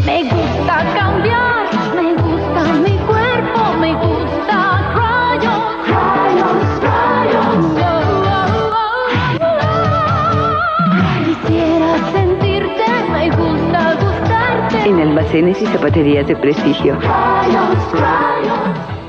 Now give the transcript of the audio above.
Me gusta cambiar, me gusta mi cuerpo, me gusta crayons, crayons, crayons. Quisiera sentirte, me gusta gustarte. En almacenes y zapaterías de prestigio. Crayons, crayons.